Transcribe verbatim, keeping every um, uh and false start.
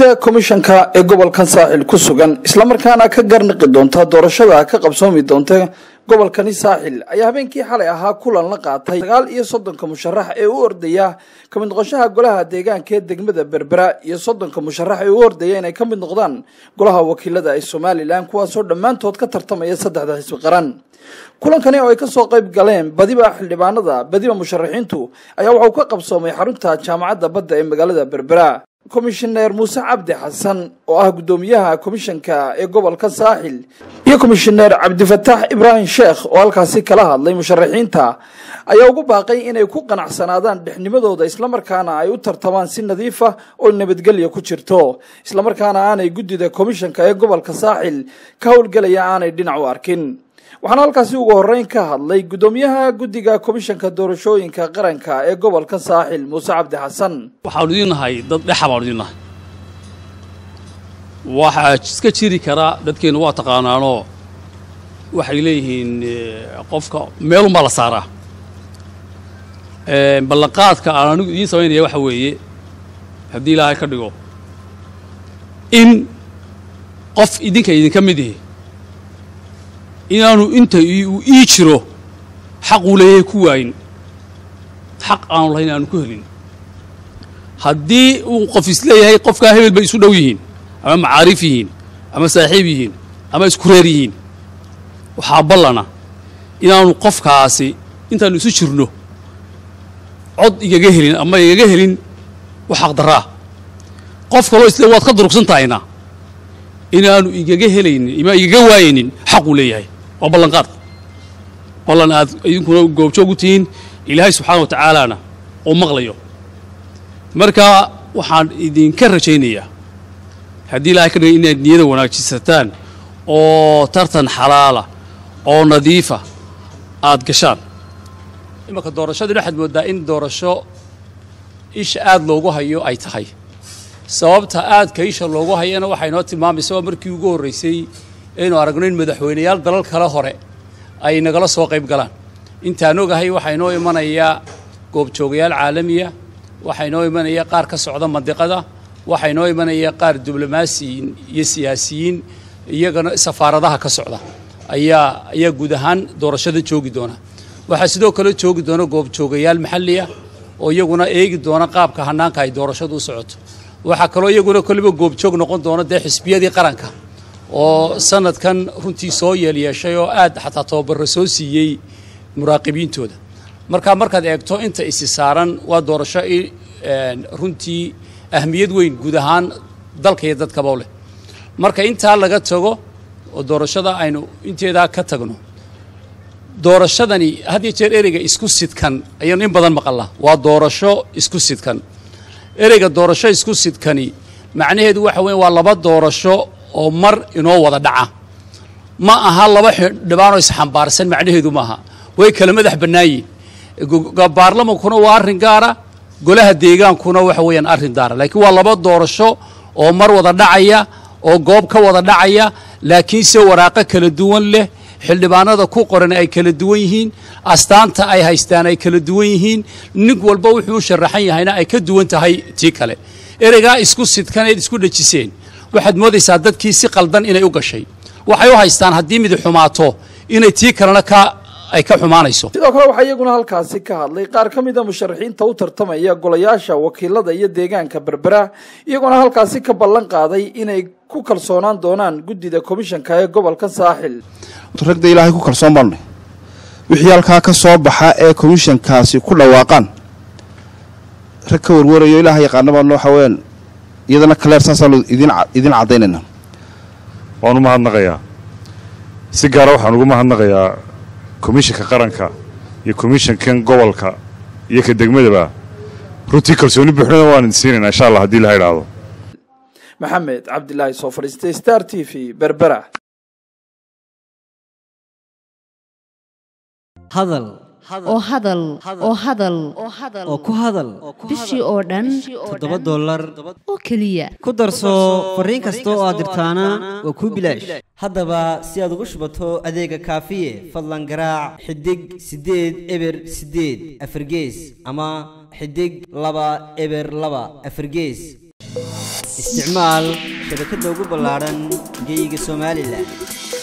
guddida komishanka ee gobolkan saaxil ku sugan isla markaana ka garnaqi doonta doorashada ka qabsoomi doonta gobolkani saaxil ayaa habeenkii xalay ahaa kulan la qaatay sagaal iyo soddonka musharax ee u ordaya kamid noqoshaha golaha deegaanka ee degmada Berbera iyo soddonka musharax ee u ordaya inay kamid noqdaan golaha wakiilada ee Soomaaliland kuwaasoo dhammaantood ka tartamaya saddexda xisbi qaran. kulankani oo ay ka soo qayb galeen badiba xildhibaanada badiba musharaxiintu ayaa waxa uu ka qabsoomay xarunta jaamacadda badda ee magaalada Berbera. Commissioner Musa Abdi Hassan oo ah gudoomiyaha komishanka ee gobolka Saaxil iyo Commissioner Abdi Fattah Ibrahim Sheekh oo halkaasi kala hadlay musharaxiinta ayaa ugu baaqay inay ku qanacsanaadaan dhexnimadooda isla markaana ay u tartamaan si nadiif ah oo nabadgelyo ku jirto isla markaana aanay guddida komishanka ee gobolka Saaxil ka howlgalaya aanay dhinac u arkin. waxaan halkaasi ugu horeyn ka hadlay gudoomiyaha guddiga komishanka doorashooyinka qaranka ee gobolka Saaxil Musa Abdi Hassan. waxaan idinahay dad dhaxabaan idinahay waxa iska jiri kara dadkeenu waa taqaanaano waxay leeyihiin qofka meel uma la saaraa ee balaqaadka aan anigu idin sameynaya waxa weeye hadii Ilaahay ka dhigo in qof idinka idinka mid yahay inaanu inta uu ii jiro xaq u leeyahay ku waayin xaq aan lahayn aanu ku helin haddii uu qof isleeyahay qofka hebel bay isu dhow yihiin ama macaarif yihiin ama saaxiib yihiin ama isku reer yihiin waxaa ballana inaanu qofkaasi intaanu isu jirno cod igaga helin ama igaga helin wax xaq daraa qof kaloo isle waad ka durugsan tahayna inaanu igaga helaynin ima igaga waayinin xaq u leeyahay waa ballanqaad ballan aad idinkuna goobjoog u tihiin Ilaahay subxaanahu wa ta'aalana oo maqlayo marka waxaan idinka rajaynayaa haddii Ilaahay ka dhigo inaad niyada wanaajisataan oo tartan xalaala oo nadiifa aad gashaan imaka doorashada waxaad moodaa in doorasho isha aad loogu hayo ay tahay sababta aad ka isha loogu hayana waxay noo tilmaamaysaa markii ugu horeysay inuu aragno in madaxweynayaal dalal kala hore ay nagala soo qayb galaan intaan ogahay waxay noo imanaya goobjoogayaal caalamiya waxay noo imanaya qaar ka socda mandiqada waxay noo imanaya qaar diblomaasiyiin iyo siyaasiyiin iyagana safaaradaha ka socda ayaa ayaa guud ahaan doorashada joogi doona waxa sidoo kale joogi doona goobjoogayaal maxalli ah oo iyaguna eegi doona qaabka hanaanka ay doorashadu u socoto waxa kaloo iyaguna kaliba goobjoog noqon doona de xisbiyadii qaranka oo sanadkan runtii soo yeelyeeshay oo aad xataa tababar soo siiyay muraaqibiintooda marka markaad eegto inta isi saaran waa doorasho runtii ahmiyad weyn guud ahaan dalka iyo dadka bawle marka inta laga tago oo doorashada aynu inteeda ka tagno doorashadani hadii jeer ereyga isku sidkan ayaan in badan maqalnaa waa doorasho isku sidkan ereyga doorasho isku sidkani macnaheedu waxa weyn waa laba doorasho oo mar inoo wada dhaca ma aha laba dhibaan oo isxambaarsan macnaheedu ma aha way kala madax banaayiin baarlamaankuna waa arrin gaara golaha deegaankuna waxa weeyaan arrin daara laakiin waa laba doorasho oo mar wada dhacaya oo goob ka wada dhacaya laakiin se waraaqo kala duwan leh xildhibaanada ku qoran ay kala duwan yihiin astaanta ay haystaan ay kala duwan yihiin nin walba wuxuu sharaxan yahayna ay ka duwan tahay tii kale ereyga isku sidkaneed isku dhajiseen waxaad moodaysaa dadkii si qaldan inay u gashay waxay u haystaan haddii mid xumaato inay tii kalena ka ay ka xumaanayso sidoo kale waxa iyaguna halkaasi ka hadlay qaar ka mid ah musharaxiinta u tartamaya golayaasha wakiilada iyo deegaanka Berbera iyaguna halkaasi ka ballan qaaday inay ku kalsoonaan doonaan guddida komishanka ee gobolka Saaxil ragda Ilaahay ku kalsoon marnay wixii halka ka soo baxa ee komishankaasi ku dhawaaqan rag ka warwarayo Ilaahay yaqaanaba noo xaween iyadana kaleer saasal idin idin cadeynayna waanu mahadnaqayaa si gaar ah waxaan ugu mahadnaqayaa komishanka qaranka iyo komishankan gobolka iyo ka degmadaba runtii kalsooni buuxda waan siinayna insha Allah hadii la yiraahdo Maxamed Cabdullaahi soo fariistay Star T V Berbera hadal oo hadal oo hadal oo ku hadal bishii oo dhan toddoba dollar oo kaliya ku darso fariin kasta oo aad dirtaana waa ku bilaash haddaba si aad ugu shubato adeega kaafiye fadlan garaac xidig sideed eber sideed afargees ama xidig laba eber laba afargees isticmaal shabakadda ugu ballaaran geyga Soomaaliland.